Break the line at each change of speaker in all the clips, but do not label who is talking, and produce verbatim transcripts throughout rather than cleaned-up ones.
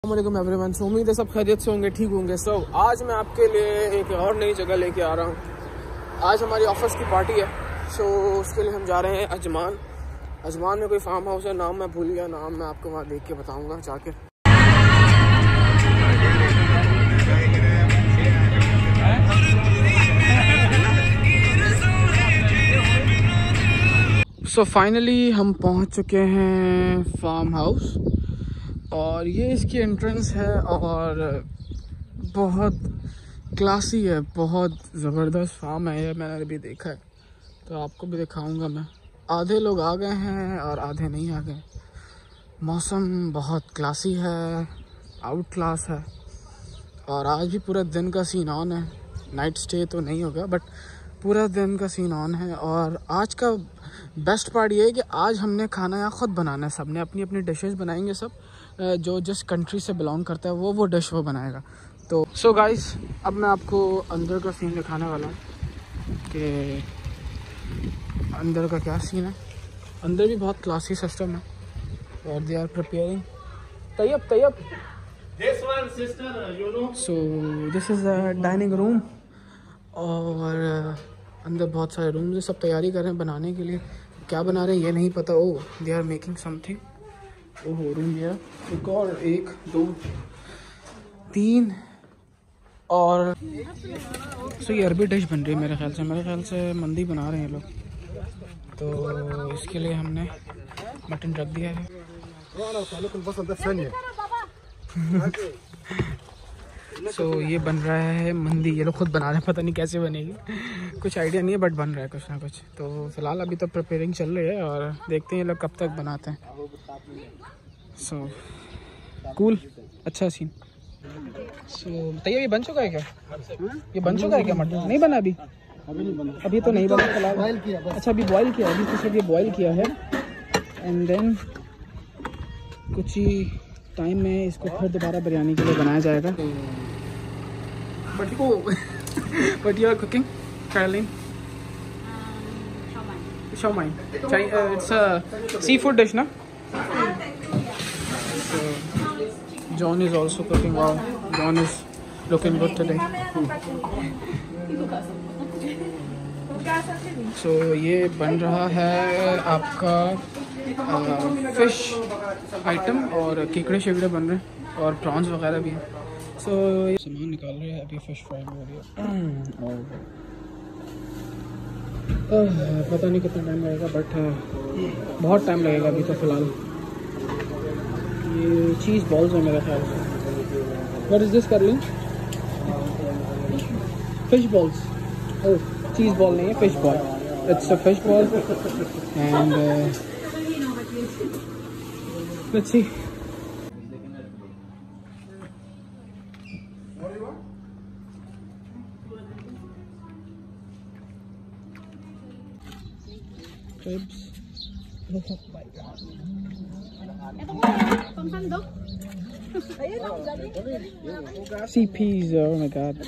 अस्सलामुअलैकुम एवरीवन। सो उम्मीद है सब खैरियत से होंगे, ठीक होंगे। सो so, आज मैं आपके लिए एक और नई जगह लेके आ रहा हूँ। आज हमारी ऑफिस की पार्टी है। सो so, उसके लिए हम जा रहे हैं अजमान। अजमान में कोई फार्म हाउस है, नाम मैं भूल गया, नाम मैं आपको वहाँ देख के बताऊँगा जाके। सो so, फाइनली हम पहुँच चुके हैं फार्म हाउस और ये इसकी एंट्रेंस है और बहुत क्लासी है, बहुत ज़बरदस्त फार्म है ये। मैंने अभी देखा है तो आपको भी दिखाऊंगा मैं। आधे लोग आ गए हैं और आधे नहीं आ गए। मौसम बहुत क्लासी है, आउट क्लास है और आज भी पूरा दिन का सीन ऑन है। नाइट स्टे तो नहीं होगा बट पूरा दिन का सीन ऑन है। और आज का बेस्ट पार्ट ये है कि आज हमने खाना यहाँ ख़ुद बनाना है। सब ने अपनी अपनी डिशेस बनाएंगे। सब जो जिस कंट्री से बिलोंग करता है वो वो डिश वो बनाएगा। तो सो so गाइस, अब मैं आपको अंदर का सीन दिखाने वाला हूँ कि अंदर का क्या सीन है। अंदर भी बहुत क्लासी सिस्टम है और they are preparing. Tayyab Tayyab so this is the dining room और अंदर बहुत सारे रूम्स है। सब तैयारी कर रहे हैं बनाने के लिए। क्या बना रहे हैं ये नहीं पता। Oh they are making something. ओहो रूम ये एक और एक दो तीन और सो ये अरबी डिश बन रही है मेरे ख्याल से। मेरे ख्याल से मंदी बना रहे हैं लोग। तो इसके लिए हमने मटन रख दिया है। सो so, ये बन रहा है मंदी। ये लोग खुद बना रहे हैं, पता नहीं कैसे बनेगी, कुछ आइडिया नहीं है बट बन रहा है कुछ ना कुछ। तो फिलहाल अभी तो प्रिपेयरिंग चल रही है और देखते हैं ये लोग कब तक बनाते हैं। सो so, कूल अच्छा सीन। सो so, बताइए ये बन चुका है क्या? ये बन चुका है क्या? मटन नहीं बना अभी? अभी नहीं बना, अभी तो नहीं बना फिलहाल। अच्छा अभी बॉयल किया, अभी तो सिर्फ ये बॉयल किया है एंड देन कुछ ही टाइम में इसको फिर दोबारा बिरयानी के लिए बनाया जाएगा। But oh but you are cooking Caroline? Shao mein. Uh, it's a seafood dish, na? So, John is also cooking. Wow, John is looking good today. So ये बन रहा है आपका फिश आइटम और केकड़े शेकड़े बन रहे हैं और प्रॉन्स वगैरह भी हैं। सो so, ये सामान निकाल रहे हैं। अभी फिश फ्राई हो रही है और पता नहीं कितना टाइम लगेगा बट बहुत टाइम लगेगा अभी तो फ़िलहाल। ये चीज़ बॉल्स है मेरे ख्याल से। What is this Caroline? Fish balls. Oh cheese ball नहीं है, fish ball. It's a fish ball and let's see. Ribs. Oh my god. Sea peas, oh my god.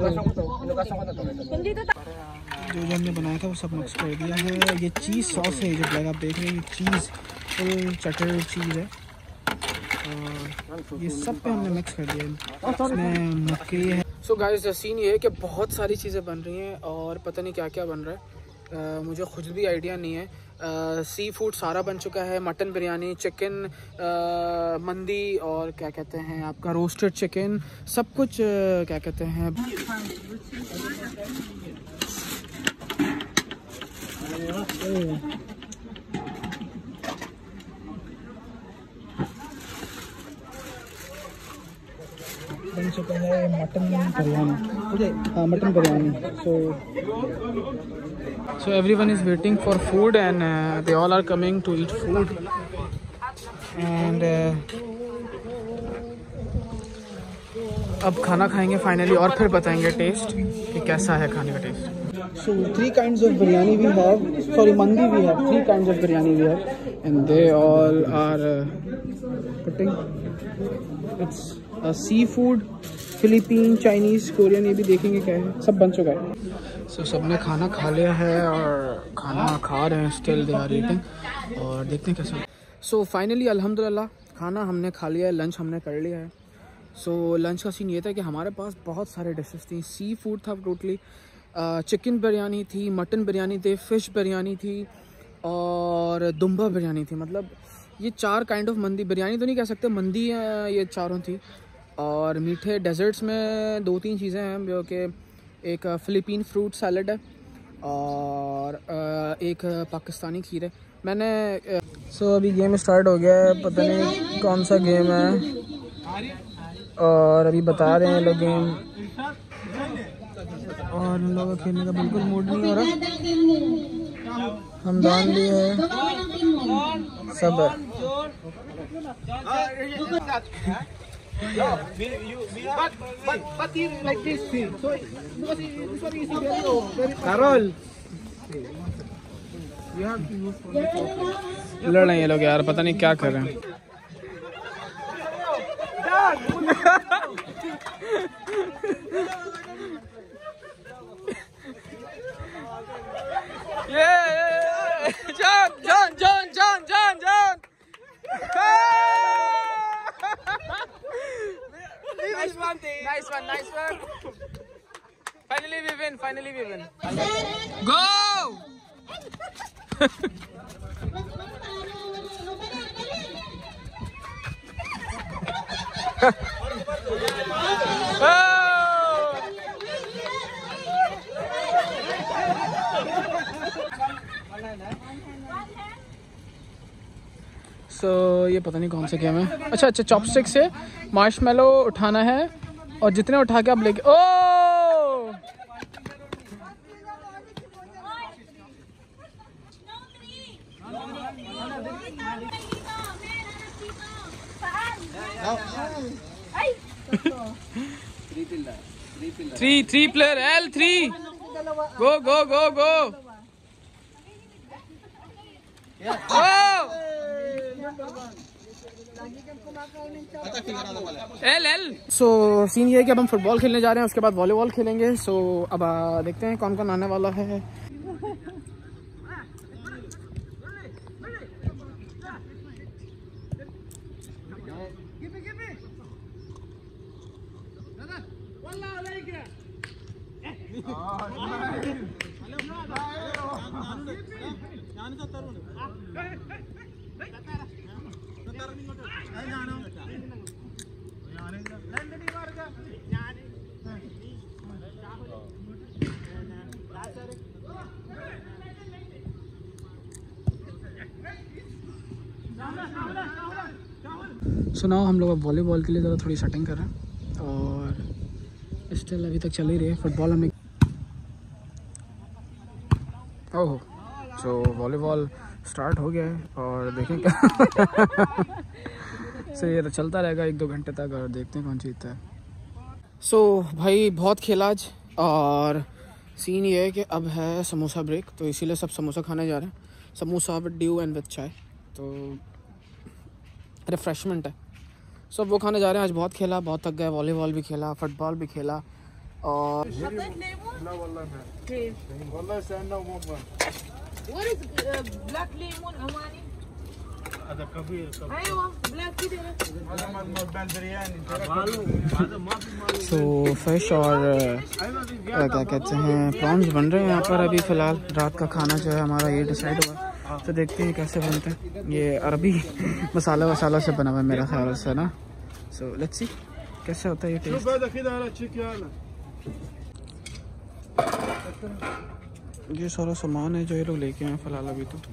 जो जो हमने बनाया था वो सब मिक्स कर दिया है। ये चीज़ सॉस है जो ब्लैक आप देख रहे हैं, ये चीज़ फुल चटर चीज़ है और ये सब पे हमने मिक्स कर दिया। इसमें मक्खी है। सो गाइस सीन ये है कि बहुत सारी चीज़ें बन रही हैं और पता नहीं क्या क्या बन रहा है। Uh, मुझे खुद भी आइडिया नहीं है। सी uh, फूड सारा बन चुका है। मटन बिरयानी, चिकन uh, मंदी और क्या कहते हैं आपका रोस्टेड चिकन, सब कुछ uh, क्या कहते हैं बन चुका है मटन बिरयानी। हाँ mutton biryani. So So everyone is waiting for food and uh, they all are coming to eat food and uh, अब खाना खाएंगे फाइनली और फिर बताएंगे टेस्ट कि कैसा है खाने का taste. So three kinds of biryani we have, sorry mandi we have, three kinds of biryani we have and they all are uh, putting, it's a seafood, Philippine, Chinese, Korean, ये भी देखेंगे क्या है। सब बन चुका है। सो so, सबने खाना खा लिया है और खाना खा रहे हैं, स्टिल दे आर ईटिंग और देखते हैं कैसा। सो फाइनली अल्हम्दुलिल्लाह खाना हमने खा लिया है, लंच हमने कर लिया है सो so, लंच का सीन ये था कि हमारे पास बहुत सारे डिशेस थी। सी फूड था टोटली, चिकन बिरयानी थी, मटन बिरयानी थी, फ़िश बिरयानी थी और दुम्बा बिरयानी थी। मतलब ये चार काइंड ऑफ मंदी, बिरयानी तो नहीं कह सकते, मंदी ये चारों थी। और मीठे डेजर्ट्स में दो तीन चीज़ें हैं, जो कि एक फ़िलिपीन फ्रूट सैलड है और एक पाकिस्तानी खीर है। मैंने सो so, अभी गेम स्टार्ट हो गया है, पता नहीं कौन सा गेम है और अभी बता रहे हैं लोग गेम, और उन लोगों का खेलने का बिल्कुल मूड नहीं हो रहा। हमदान भी है, सब है। Carol, लड़ रहे हैं ये लोग यार, पता नहीं क्या कर रहे हैं। ये जान जान जान जान जान जान nice one, nice one, nice one. Finally we win, finally we win. Go! So so, ये पता नहीं कौन सा गेम है। अच्छा अच्छा, चॉपस्टिक से मार्शमेलो उठाना है और जितने उठा के आप लेके oh three three player L three go go go go L L. So scene ये है कि अब हम फुटबॉल खेलने जा रहे हैं, उसके बाद वॉलीबॉल खेलेंगे। सो so, अब आ, देखते हैं कौन कौन आने वाला है। सुनाओ, हम लोग अब वॉलीबॉल के लिए ज़रा थोड़ी सेटिंग कर रहे हैं और स्टिल अभी तक चल ही रही है। फुटबॉल हमें ओह सो वॉलीबॉल स्टार्ट हो गया है और देखेंगे सो ये तो चलता रहेगा एक दो घंटे तक और देखते हैं कौन जीतता है। सो so, भाई बहुत खेला आज और सीन ये है कि अब है समोसा ब्रेक, तो इसीलिए सब समोसा खाने जा रहे हैं। Samosa with Dew and with chai, तो रिफ्रेशमेंट है। सब वो खाने जा रहे हैं। आज बहुत खेला, बहुत थक गए, वॉलीबॉल भी खेला, फुटबॉल भी खेला और सो फिश और क्या कहते हैं प्रॉन्स बन रहे हैं यहाँ पर अभी फ़िलहाल। रात का खाना जो है हमारा ये डिसाइड हुआ, तो देखते हैं कैसे बनते हैं। ये अरबी मसाला वसाला से बना हुआ है मेरा ख्याल से ना। सो लेट्स सी कैसे होता है ये टेस्ट। ये सारा सामान है जो ये लोग लेके आए फ़िलहाल अभी तो।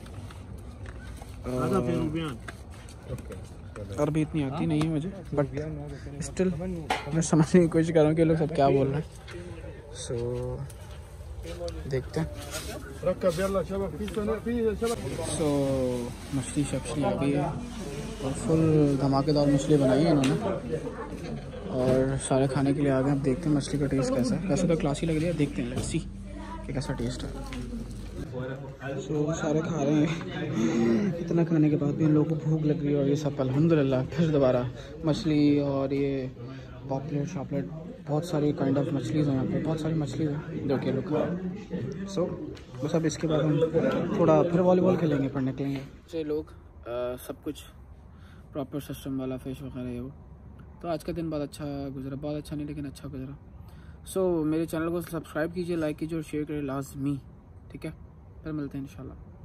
अरबी इतनी आती नहीं है मुझे, बट स्टिल मैं समझने की कोशिश कर रहा हूँ कि लोग सब क्या बोल रहे हैं। सो so, देखते हैं। सो so, मछली शक्ली आ गई है और फुल धमाकेदार मछली बनाई है इन्होंने और सारे खाने के लिए आ गए। अब देखते हैं मछली का टेस्ट कैसा है। वैसे तो क्लासी लग रही है, देखते हैं लेट्स सी कि कैसा टेस्ट है। सो so, सारे खा रहे हैं। इतना खाने के बाद भी इन लोगों को भूख लग रही है और ये सब अल्हम्दुलिल्लाह फिर दोबारा मछली और ये पॉपलेट शॉपलेट बहुत सारी काइंड ऑफ मछलीज़ हैं यहाँ पे, बहुत सारी मछली हैं जो कि लोग खा रहे हैं। सो बस अब इसके बाद हम थोड़ा फिर वॉलीबॉल खेलेंगे, फिर निकलेंगे। ये लोग आ, सब कुछ प्रॉपर सिस्टम वाला फिश वगैरह है वो तो आज का दिन बहुत अच्छा गुजरा, बहुत अच्छा नहीं लेकिन अच्छा गुजरा। सो so, मेरे चैनल को सब्सक्राइब कीजिए, लाइक कीजिए और शेयर करिए लाजमी, ठीक है। फिर मिलते हैं इंशाल्लाह।